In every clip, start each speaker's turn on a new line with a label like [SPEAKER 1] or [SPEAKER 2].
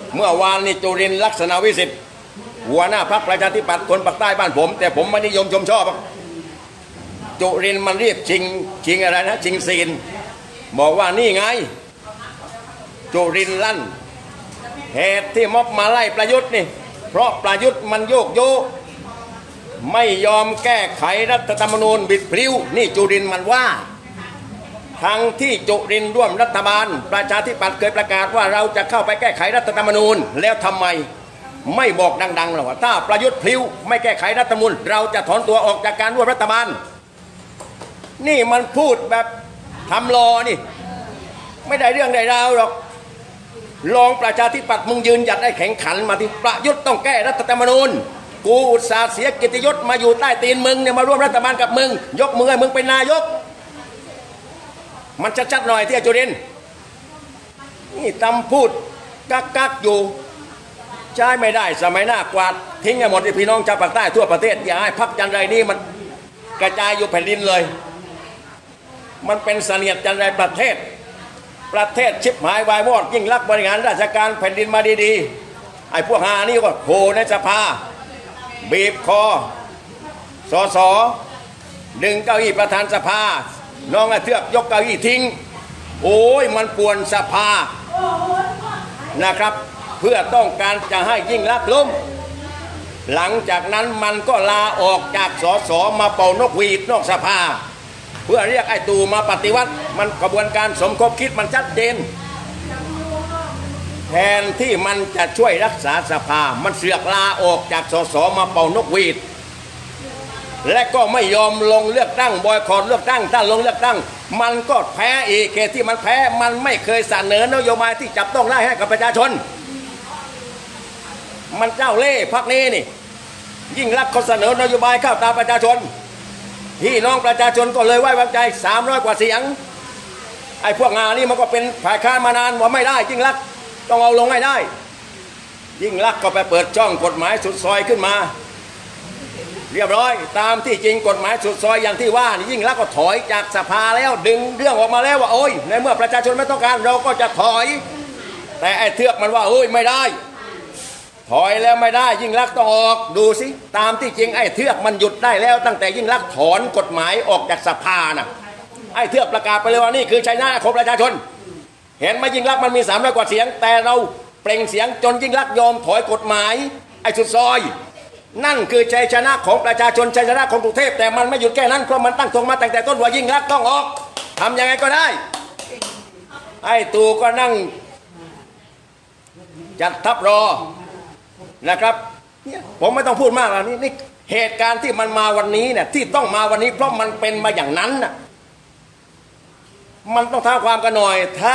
[SPEAKER 1] เมื่อวานนี้จุรินทร์ลักษณะวิสิทธิ์หัวหน้าพรรคประชาธิปัตย์คนปากใต้บ้านผมแต่ผมไม่นิยมชมชอบจุรินทร์มันเรียกชิงอะไรนะชิงซีนบอกว่านี่ไงจุรินทร์ลั่นเหตุที่ม็อบมาไล่ประยุทธ์นี่เพราะประยุทธ์มันโยกโยไม่ยอมแก้ไขรัฐธรรมนูญบิดพลิ้วนี่จุรินทร์มันว่าทั้งที่จุรินทร์ร่วมรัฐบาลประชาธิปัตย์เคยประกาศว่าเราจะเข้าไปแก้ไขรัฐธรรมนูญแล้วทำไมไม่บอกดังๆหรอกว่าถ้าประยุทธ์พลิ้วไม่แก้ไขรัฐธรรมนูญเราจะถอนตัวออกจากการร่วมรัฐบาลนี่มันพูดแบบทำรอนี่ไม่ได้เรื่องได้ราวหรอกรองประชาธิปัตย์มึงยืนหยัดได้แข็งขันมาที่ประยุทธ์ต้องแก้รัฐธรรมนูญกูอุตส่าห์เสียเกียรติยศมาอยู่ใต้ตีนมึงเนี่ยมาร่วมรัฐบาลกับมึงยกมือให้มึงเป็นนายกมันชัดๆหน่อยที่จุรินทร์นี่ตำพูดกักอยู่ใช้ไม่ได้สมัยหน้ากวาดทิ้งให้หมดพี่น้องชาวภาคใต้ทั่วประเทศอย่าให้พรรคจันไรนี่มันกระจายอยู่แผ่นดินเลยมันเป็นเสนียดจันไรประเทศชิบหายวายวอดยิ่งลักษณ์บริหารราชการแผ่นดินมาดีๆไอ้พวกหานี่ก็โผล่ในสภาบีบคอสดึงเก้าอี้ประธานสภาน้องไอ้เทือกยกเก้าอี้ทิ้งโอ้ยมันป่วนสภานะครับเพื่อต้องการจะให้ยิ่งลักษณ์ล้มหลังจากนั้นมันก็ลาออกจากสสมาเป่านกหวีดนอกสภาเพื่อเรียกไอ้ตู่มาปฏิวัติมันกระบวนการสมคบคิดมันชัดเจนแทนที่มันจะช่วยรักษาสภามันเสือกลาออกจากสสมาเป่านกหวีดและก็ไม่ยอมลงเลือกตั้งบอยคอตเลือกตั้งถ้าลงเลือกตั้งมันก็แพ้อีกเขตที่มันแพ้มันไม่เคยเสนอนโยบายที่จับต้องได้ให้กับประชาชนมันเจ้าเล่ห์พรรคนี้นี่ยิ่งรักเขาเสนอนโยบายเข้าตามประชาชนพี่น้องประชาชนก็เลยไว้วางใจ300 กว่าเสียงไอ้พวกงานนี่มันก็เป็นฝ่ายค้านมานานว่าไม่ได้ยิ่งรักต้องเอาลงให้ได้ยิ่งรักก็ไปเปิดช่องกฎหมายสุดซอยขึ้นมาเรียบร้อยตามที่จริงกฎหมายสุดซอยอย่างที่ว่ายิ่งรักก็ถอยจากสภาแล้วดึงเรื่องออกมาแล้วว่าโอ้ยในเมื่อประชาชนไม่ต้องการเราก็จะถอยแต่ไอ้เทือกมันว่าโอ้ยไม่ได้ถอยแล้วไม่ได้ยิ่งรักต้องออกดูสิตามที่จริงไอ้เทือกมันหยุดได้แล้วตั้งแต่ยิ่งรักถอนกฎหมายออกจากสภานะไอ้เทือกประกาศไปเลยว่านี่คือชัยชนะของประชาชนเห็นไหมยิ่งรักมันมี300 กว่าเสียงแต่เราเปล่งเสียงจนยิ่งรักยอมถอยกฎหมายไอ้สุดซอยนั่นคือชัยชนะของประชาชนชัยชนะของกรุงเทพแต่มันไม่หยุดแค่นั้นเพราะมันตั้งธงมาตั้งแต่ต้นว่ายิ่งรักต้องออกทำยังไงก็ได้ไอ้ตู่ก็นั่งจัดทัพรอนะครับผมไม่ต้องพูดมากแล้วนี่เหตุการณ์ที่มันมาวันนี้เนี่ยที่ต้องมาวันนี้เพราะมันเป็นมาอย่างนั้นน่ะมันต้องท้าความกันหน่อยถ้า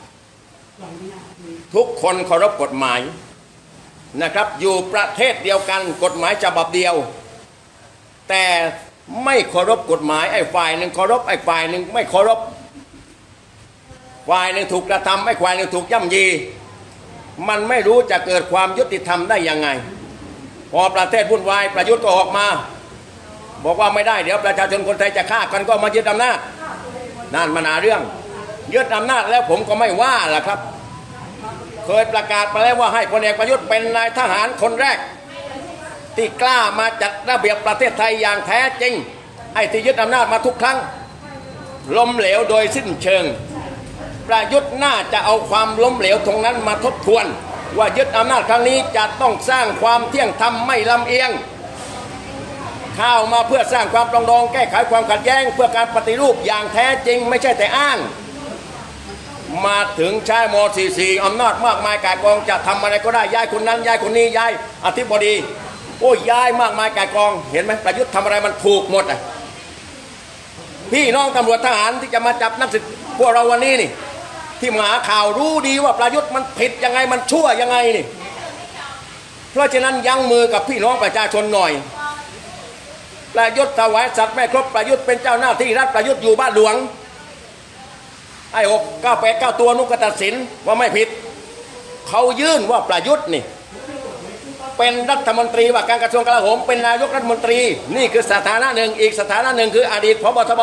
[SPEAKER 1] ทุกคนเคารพกฎหมายนะครับอยู่ประเทศเดียวกันกฎหมายฉบับเดียวแต่ไม่เคารพกฎหมายไอ้ฝ่ายหนึ่งเคารพไอ้ฝ่ายหนึ่งไม่เคารพฝ่ายหนึ่งถูกกระทำไอ้ฝ่ายหนึ่งถูกย่ำยีมันไม่รู้จะเกิดความยุติธรรมได้ยังไงพอประเทศวุ่นวายประยุทธ์ก็ออกมาบอกว่าไม่ได้เดี๋ยวประชาชนคนไทยจะฆ่ากันก็มายึดอำนาจนั่นมันหาเรื่องยึดอำนาจแล้วผมก็ไม่ว่าล่ะครับเคยประกาศไปแล้วว่าให้พลเอกประยุทธ์เป็นนายทหารคนแรกที่กล้ามาจัดระเบียบประเทศไทยอย่างแท้จริงไอ้ที่ยึดอำนาจมาทุกครั้งล้มเหลวโดยสิ้นเชิงประยุทธ์น่าจะเอาความล้มเหลวตรงนั้นมาทบทวนว่ายึดอำนาจครั้งนี้จะต้องสร้างความเที่ยงธรรมไม่ลำเอียงเข้ามาเพื่อสร้างความปรองดองแก้ไขความขัดแย้งเพื่อการปฏิรูปอย่างแท้จริงไม่ใช่แต่อ้างมาถึงใช้ม.44อำนาจมากมายก่ายกองจะทำอะไรก็ได้ย้ายคนนั้นย้ายคนนี้ย้ายอธิบดีโอ้ยย้ายมากมายก่ายกองเห็นไหมประยุทธ์ทำอะไรมันถูกหมดอ่ะพี่น้องตำรวจทหารที่จะมาจับนักศึกพวกเราวันนี้นี่ที่มาหาข่าวรู้ดีว่าประยุทธ์มันผิดยังไงมันชั่วยังไงนี่เพราะฉะนั้นยั้งมือกับพี่น้องประชาชนหน่อยประยุทธ์ถวายสัตว์ไม่ครบประยุทธ์เป็นเจ้าหน้าที่รัฐประยุทธ์อยู่บ้านหลวงไอ้6 9 8 9ตัวนุกตัดสินว่าไม่ผิดเขายื่นว่าประยุทธ์นี่เป็นรัฐมนตรีว่าการกระทรวงกลาโหมเป็นนายกรัฐมนตรีนี่คือสถานะหนึ่งอีกสถานะหนึ่งคืออดีตผบ.ทบ.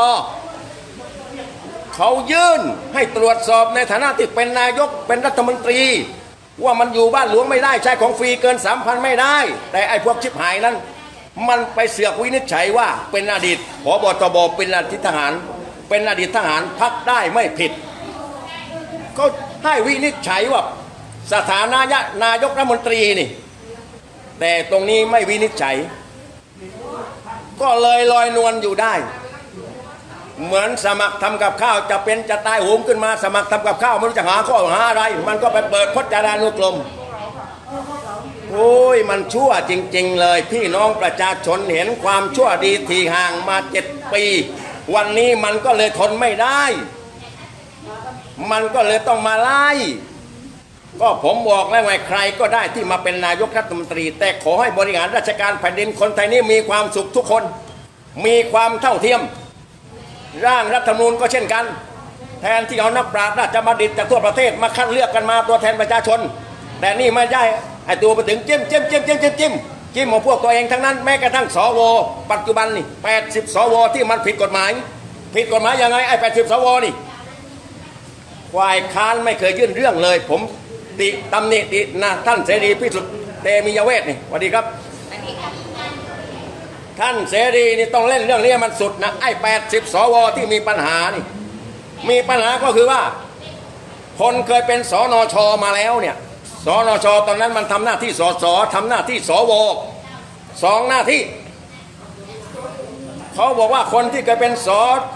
[SPEAKER 1] เขายื่นให้ตรวจสอบในฐานะที่เป็นนายกเป็นรัฐมนตรีว่ามันอยู่บ้านหลวงไม่ได้ใช้ของฟรีเกิน 3,000 ไม่ได้แต่ไอ้พวกชิบหายนั้นมันไปเสือกวินิจฉัยว่าเป็นอดีตผบ.ตบ.เป็นอดีตทหารเป็นอดีตทหารพักได้ไม่ผิดก็ให้วินิจฉัยว่าสถานะนายกรัฐมนตรีนี่แต่ตรงนี้ไม่วินิจฉัยก็เลยลอยนวลอยู่ได้เหมือนสมัครทำกับข้าวจะเป็นจะตายโหงขึ้นมาสมัครทำกับข้าวไม่รู้จะหาข้อหาอะไรมันก็ไปเปิดพจนานุกรมโอ้ยมันชั่วจริงๆเลยพี่น้องประชาชนเห็นความชั่วดีที่ห่างมา7 ปีวันนี้มันก็เลยทนไม่ได้มันก็เลยต้องมาไล่ก็ผมบอกแล้วไงใครก็ได้ที่มาเป็นนายกรัฐมนตรีแต่ขอให้บริหารราชการแผ่นดินคนไทยนี้มีความสุขทุกคนมีความเท่าเทียมร่างรัฐธรรมนูญก็เช่นกันแทนที่เอานักปราชญ์ราชบัณฑิตจากทั่วประเทศมาคัดเลือกกันมาตัวแทนประชาชนแต่นี่ไม่ได้ไอ้ตัวไปถึงจิ้มของพวกตัวเองทั้งนั้นแม้กระทั่งสวปัจจุบันนี่80 สวที่มันผิดกฎหมายยังไงไอ้80 สวนี่ฝ่ายค้านไม่เคยยื่นเรื่องเลยผมติตำหนิตินะท่านเสรีพิสุทธิ์เตมียเวทนี่สวัสดีครับท่านเสรีนี่ต้องเล่นเรื่องนี้มันสุดนะไอ้80 สวที่มีปัญหานี่มีปัญหาก็คือว่าคนเคยเป็นสนชมาแล้วเนี่ยสนชตอนนั้นมันทำหน้าที่สสทำหน้าที่สว2 หน้าที่เขาบอกว่าคนที่เคยเป็นส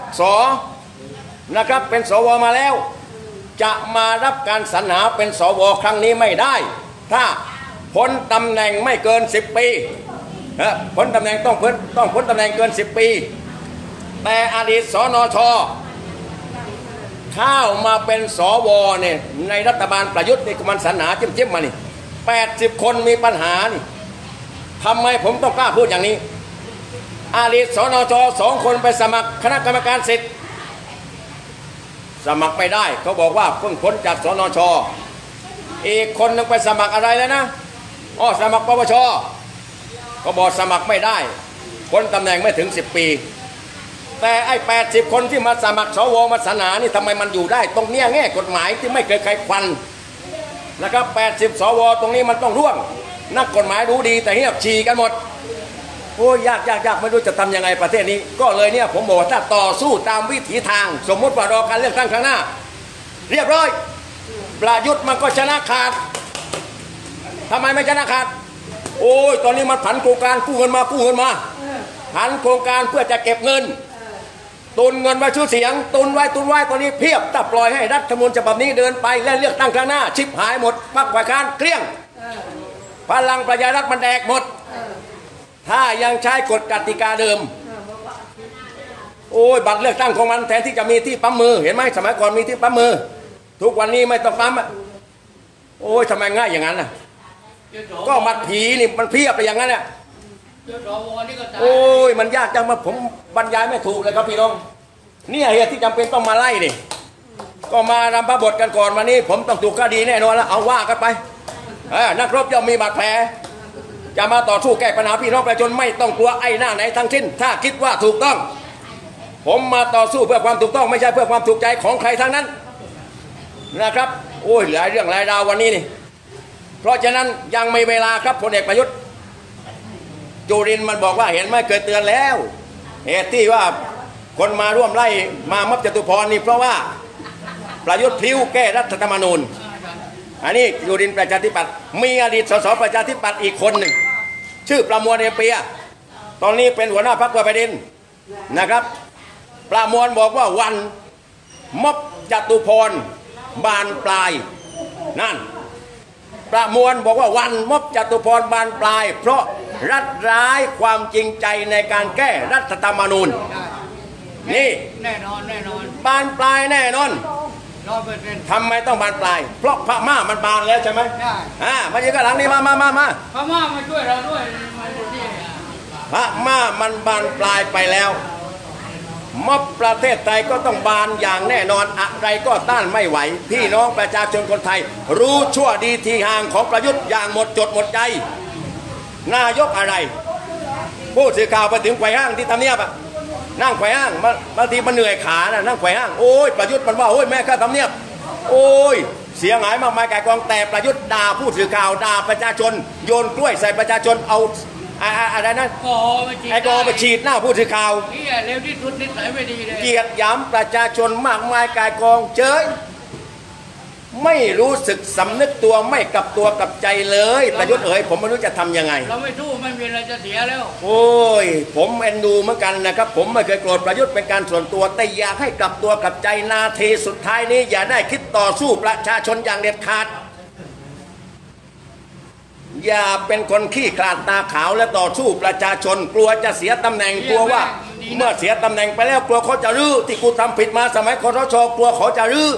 [SPEAKER 1] นะครับเป็นสวมาแล้วจะมารับการสรรหาเป็นสวครั้งนี้ไม่ได้ถ้าพ้นตำแหน่งไม่เกิน10 ปีพ้นตำแหน่งต้องพ้นตำแหน่งเกิน10 ปีแต่อดีตสนชเข้ามาเป็นสวเนี่ยในรัฐบาลประยุทธ์นี่มันสรรหาจิ้มมานี่80 คนมีปัญหานี่ทำไมผมต้องกล้าพูดอย่างนี้อดีตสนช2 คนไปสมัครคณะกรรมการสิทธิ์สมัครไม่ได้เขาบอกว่าเพิ่งพ้นจากสนชอีกคนนึงไปสมัครอะไรแล้วนะสมัครปปชก็บอกสมัครไม่ได้พ้นตำแหน่งไม่ถึง10 ปีแต่ไอ้80 คนที่มาสมัครสวมาสรรหานี่ทำไมมันอยู่ได้ตรงเนี้ยแง่กฎหมายที่ไม่เคยใครควันนะครับ80 สวตรงนี้มันต้องร่วงนักกฎหมายรู้ดีแต่เงียบฉี่กันหมดโอ้ยากไม่รู้จะทำยังไงประเทศนี้ก็เลยเนี่ยผมบอกว่าถ้าต่อสู้ตามวิถีทางสมมติว่ารอการเลือกตั้งครั้งหน้าเรียบร้อยประยุทธ์มันก็ชนะขาดทำไมไม่ชนะขาดโอ้ยตอนนี้มันผันโครงการกู้เงินมาผันโครงการเพื่อจะเก็บเงินตุนเงินไว้ชื่อเสียงตุนไว้ตอนนี้เพียบถ้าปล่อยให้รัฐธรรมนูญฉบับนี้เดินไปและเลือกตั้งครั้งหน้าชิบหายหมดพรรคฝ่ายค้านเกลี้ยงพลังประชารัฐมันแดกหมดถ้ายังใช้กฎกติกาเดิมโอ้ยบัตรเลือกตั้งของมันแทนที่จะมีที่ปั๊มมือเห็นไหมสมัยก่อนมีที่ปั๊มมือทุกวันนี้ไม่ต้องปั๊มโอ้ยทำไมง่ายอย่างนั้นน่ะก็บัตรผีนี่มันเพียบไปอย่างนั้นเนี่ยโอ้ยมันยากจังมาผมบรรยายไม่ถูกเลยครับพี่น้องเนี่ยเหตุที่จำเป็นต้องมาไล่นี่ก็มารำพระบทกันก่อนวันนี้ผมต้องถูกคดีแน่นอนแล้วเอาว่ากันไปนักรบย่อมมีบาดแผลจะมาต่อสู้แก้ปัญหาพี่น้องประชาชนไม่ต้องกลัวไอ้หน้าไหนทั้งสิ้นถ้าคิดว่าถูกต้องผมมาต่อสู้เพื่อความถูกต้องไม่ใช่เพื่อความถูกใจของใครทั้งนั้นนะครับโอ้ยหลายเรื่องหลายราววันนี้นี่เพราะฉะนั้นยังไม่เวลาครับพลเอกประยุทธ์จุรินทร์มันบอกว่าเห็นไหมเคยเตือนแล้วเหตุที่ว่าคนมาร่วมไล่มาม็อบจตุพรนี่เพราะว่าประยุทธ์พลิ้วแก้รัฐธรรมนูญอันนี้จุรินทร์ประชาธิปัตย์มีอดีตสสประชาธิปัตย์อีกคนหนึ่งชื่อประมวลเอเปียตอนนี้เป็นหัวหน้าพรรคเพื่อแผ่นดินนะครับประมวลบอกว่าวันม็อบจตุพรบานปลายนั่นประมวลบอกว่าวันม็อบจตุพรบานปลายเพราะรัฐร้ายความจริงใจในการแก้รัฐธรรมนูญนี่
[SPEAKER 2] แน่นอน
[SPEAKER 1] บานปลายแน่นอนทำไมต้องบานปลายเพราะพม่ามันบานแล้วใช่ไหมมาอยู่กันหลังนี้มา
[SPEAKER 2] พม่ามาช่วยเราด้วย
[SPEAKER 1] พม่ามันบานปลายไปแล้วม็อบประเทศไทยก็ต้องบานอย่างแน่นอนอะไรก็ต้านไม่ไหวพี่น้องประชาชนคนไทยรู้ชั่วดีทีห่างของประยุทธ์อย่างหมดจดหมดใจนายกอะไรผู้สื่อข่าวไปถึงไขว่ห้างที่ทำเนียบนั่งไขว่ห้างบางทีมันเหนื่อยขานะนั่งไขว่ห้างโอ้ยประยุทธ์มันว่าโอ้ยแม่ข้าทำเนียบโอ้ยเสียหายมากมายกายกองแต่ประยุทธ์ด่าผู้สื่อข่าวด่าประชาชนโยนกล้วยใส่ประชาชนเอาอะไรนะแอลกอฮอล์ไปฉีดหน้าผู้สื่อข่าว
[SPEAKER 2] เฮียเร็วที่สุดนิสัยไม่ดีเลย
[SPEAKER 1] เกียรติหยามประชาชนมากมายกายกองเฉยไม่รู้สึกสำนึกตัวไม่กลับตัวกลับใจเลยประยุทธ์เอ๋ยผมไม่รู้จะทำยังไง
[SPEAKER 2] เราไม่สู้ไม่มีอะไรจะเสียแล้ว
[SPEAKER 1] โอ้ยผมเอ็นดูเหมือนกันนะครับผมไม่เคยโกรธประยุทธ์เป็นการส่วนตัวแต่อยากให้กลับตัวกลับใจนาทีสุดท้ายนี้อย่าได้คิดต่อสู้ประชาชนอย่างเด็ดขาดอย่าเป็นคนขี้ขลาดตาขาวและต่อสู้ประชาชนกลัวจะเสียตำแหน่งกลัวว่าเมื่อเสียตำแหน่งไปแล้วกลัวเขาจะรื้อที่กูทำผิดมาสมัยครช.กลัวเขาจะรื้อ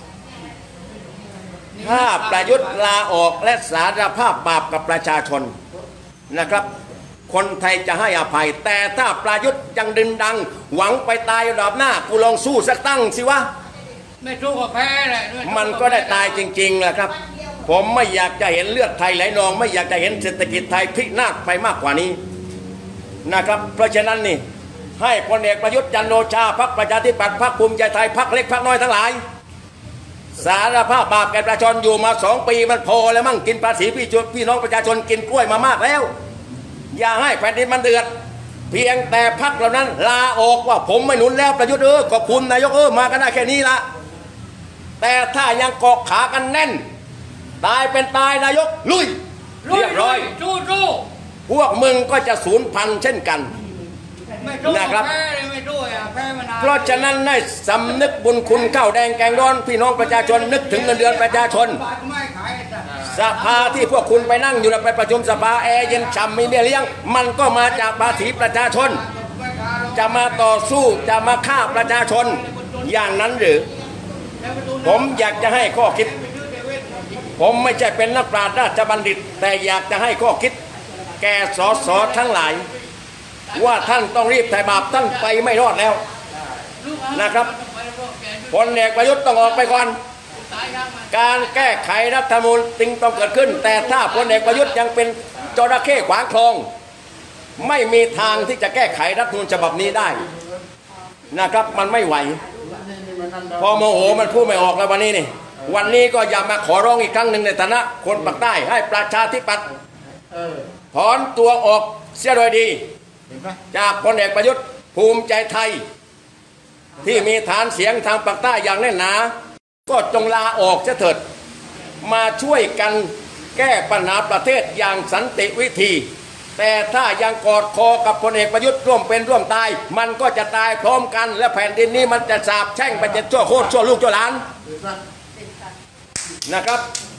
[SPEAKER 1] ถ้าประยุทธ์ลาออกและสารภาพบาปกับประชาชนนะครับคนไทยจะให้อภัยแต่ถ้าประยุทธ์ยังดึงดังหวังไปตายรอบหน้ากูลองสู้สักตั้งสิวะ
[SPEAKER 2] ไม่สู้ก็แพ้เลย
[SPEAKER 1] มันก็ได้ตายจริงๆแหละครับผมไม่อยากจะเห็นเลือดไทยไหลนองไม่อยากจะเห็นเศรษฐกิจไทยพินาศไปมากกว่านี้นะครับเพราะฉะนั้นนี่ให้พลเอกประยุทธ์จันทร์โอชาพรรคประชาธิปัตย์พรรคภูมิใจไทยพรรคเล็กพรรคน้อยทั้งหลายสารภาพบาปแก่ประชาชนอยู่มา2 ปีมันพอแล้วมั่งกินภาษีพี่น้องประชาชนกินกล้วยมามากแล้วอย่าให้แผ่นดินมันเดือดเพียงแต่พรรคเหล่านั้นลาออกว่าผมไม่หนุนแล้วประยุทธ์ขอบคุณนายกมากันได้แค่นี้ละแต่ถ้ายังเกาะขากันแน่นตายเป็นตายนายกลุยเรียบร้อย
[SPEAKER 2] สู้
[SPEAKER 1] พวกมึงก็จะสูญพันธุ์เช่นกัน
[SPEAKER 2] นะครับไม่สู้แพ้มานาน
[SPEAKER 1] เพราะฉะนั้นให้สำนึกบุญคุณข้าวแดงแกงร้อนพี่น้องประชาชนนึกถึงเงินเดือนประชาชนสภาที่พวกคุณไปนั่งอยู่ไปประชุมสภาแอร์เย็นฉ่ำมีเบี้ยเลี้ยงมันก็มาจากภาษีประชาชนจะมาต่อสู้จะมาฆ่าประชาชนอย่างนั้นหรือผมอยากจะให้ข้อคิดผมไม่ใช่เป็นนักปราชญ์ราชบัณฑิตแต่อยากจะให้ข้อคิดแก่สสทั้งหลายว่าท่านต้องรีบไถ่บาปท่านไปไม่รอดแล้วนะครับพลเอกประยุทธ์ต้องออกไปก่อนการแก้ไขรัฐธรรมนูญจึงต้องเกิดขึ้นแต่ถ้าพลเอกประยุทธ์ยังเป็นจระเข้ขวางคลองไม่มีทางที่จะแก้ไขรัฐธรรมนูญฉบับนี้ได้นะครับมันไม่ไหวพอโมโหมันพูดไม่ออกแล้ววันนี้ก็อย่ามาขอร้องอีกครั้งหนึ่งในฐานะคนปากใต้ให้ประชาธิปัตย์ถอนตัวออกเสียโดยดีจากพลเอกประยุทธ์ภูมิใจไทยที่มีฐานเสียงทางปากใต้อย่างแน่นหนาก็จงลาออกเถิดมาช่วยกันแก้ปัญหาประเทศอย่างสันติวิธีแต่ถ้ายังกอดคอกับพลเอกประยุทธ์ร่วมเป็นร่วมตายมันก็จะตายพร้อมกันและแผ่นดินนี้มันจะสาบแช่งไปจนชั่วโคตรชั่วลูกชั่วหลานนะครับ